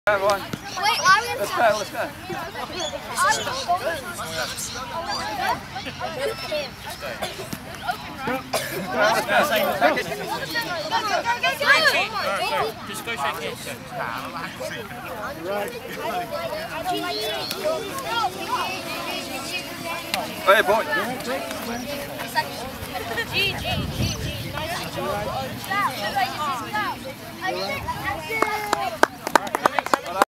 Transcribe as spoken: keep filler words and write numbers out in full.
Everyone. Wait, I'm let's go, let's go. Just go shake hands. Hey, boy. G, G, G, G. Nice job.